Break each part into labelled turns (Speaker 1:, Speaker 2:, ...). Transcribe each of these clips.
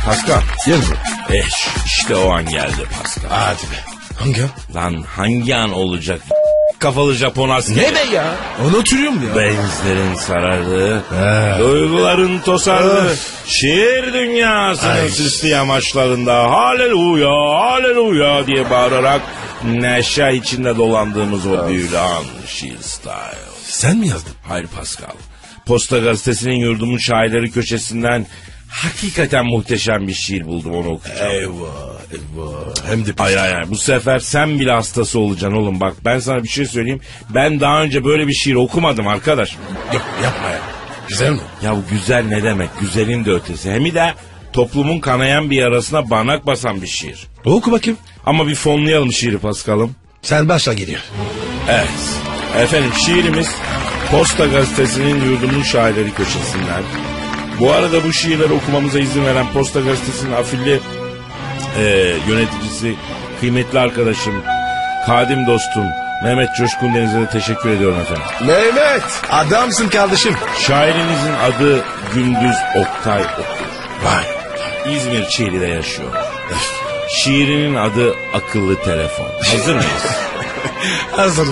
Speaker 1: Pascal.
Speaker 2: Gel bu.
Speaker 1: İşte o an geldi Pascal.
Speaker 2: Hadi be. Hangi an?
Speaker 1: Lan hangi an olacak? Kafalı Japon askeri.
Speaker 2: Ne be ya? Unutuyorum ya.
Speaker 1: Benizlerin sarardı, duyguların tosardı, şiir dünyasının sisli yamaçlarında haleluya, haleluya diye bağırarak neşe içinde dolandığımız o büyülü an şiir style.
Speaker 2: Sen mi yazdın?
Speaker 1: Hayır Pascal. Posta Gazetesi'nin yurdumun şairleri köşesinden hakikaten muhteşem bir şiir buldum, onu okuyacağım.
Speaker 2: Eyvah. Hem de
Speaker 1: Hayır. Bu sefer sen bile hastası olacaksın oğlum. Bak ben sana bir şey söyleyeyim. Ben daha önce böyle bir şiir okumadım arkadaş.
Speaker 2: Yok yapma ya. Güzel mi?
Speaker 1: Ya bu güzel ne demek? Güzelin de ötesi. Hem de toplumun kanayan bir yarasına barnak basan bir şiir.
Speaker 2: Oku bakayım.
Speaker 1: Ama bir fonlayalım şiiri Paskal'ım.
Speaker 2: Sen başla geliyor.
Speaker 1: Evet. Efendim şiirimiz Posta Gazetesi'nin yurdumun şairleri köşesinden. Bu arada bu şiirleri okumamıza izin veren Posta Gazetesi'nin afilli yöneticisi, kıymetli arkadaşım, kadim dostum Mehmet Coşkun Deniz'e de teşekkür ediyorum efendim.
Speaker 2: Mehmet adamsın kardeşim.
Speaker 1: Şairimizin adı Gündüz Oktay Okur. Vay. İzmir Çiğli'de yaşıyor. Şiirinin adı Akıllı Telefon. Hazır mıyız?
Speaker 2: Hazırız.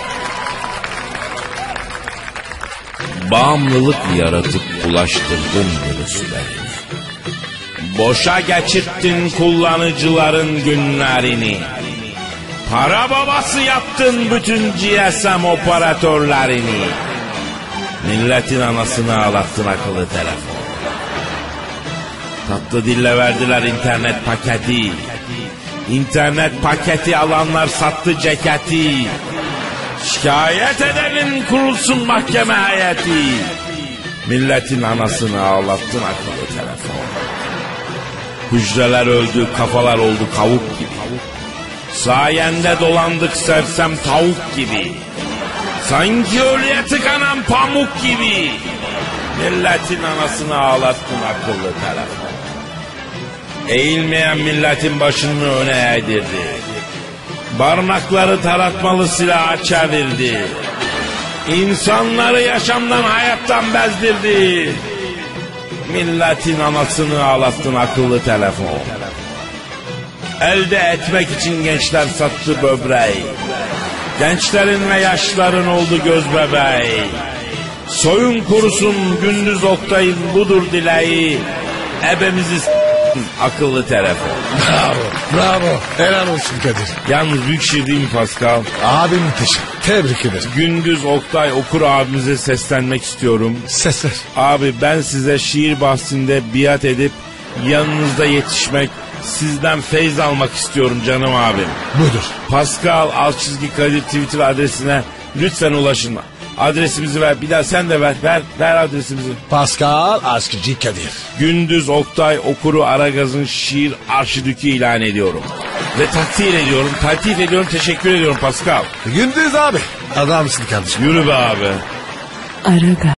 Speaker 1: Bağımlılık yaratıp bulaştırdın virüslerini. Boşa geçirttin kullanıcıların günlerini. Para babası yaptın bütün GSM operatörlerini. Milletin anasını ağlattın akıllı telefon. Tatlı dille verdiler internet paketi. İnternet paketi alanlar sattı ceketi. Şikayet edenin kurulsun mahkeme heyeti. Milletin anasını ağlattın akıllı telefon. Hücreler öldü, kafalar oldu kavuk gibi. Sayende dolandık sersem tavuk gibi. Sanki ölüye tıkanan pamuk gibi. Milletin anasını ağlattın akıllı telefon. Eğilmeyen milletin başını öne eğdirdi. Barınakları taratmalı silaha çevirdi. İnsanları yaşamdan hayattan bezdirdi. Milletin anasını ağlattın akıllı telefon. Elde etmek için gençler sattı böbreği. Gençlerin ve yaşların oldu göz bebeği. Soyun kurusun Gündüz Oktay'ın budur dileği. Ebemizi akıllı telefon.
Speaker 2: Bravo. Helal olsun Kadir.
Speaker 1: Yalnız büyük şiir değil mi Pascal?
Speaker 2: Abi müthiş. Tebrik ederim.
Speaker 1: Gündüz Oktay Okur abimize seslenmek istiyorum.
Speaker 2: Sesler.
Speaker 1: Abi ben size şiir bahsinde biat edip yanınızda yetişmek, sizden feyz almak istiyorum canım abim.
Speaker 2: Budur.
Speaker 1: Pascal _Kadir Twitter adresine lütfen ulaşın. Adresimizi ver. Bir daha sen de ver. Ver adresimizi.
Speaker 2: Pascal Askizgi Kadir.
Speaker 1: Gündüz Oktay Okur'u Aragaz'ın şiir arşidükü ilan ediyorum. Ve takdir ediyorum, taltif ediyorum, teşekkür ediyorum Pascal.
Speaker 2: Gündüz abi. Adamsın kardeşim.
Speaker 1: Yürü be abi.
Speaker 3: Aragaz.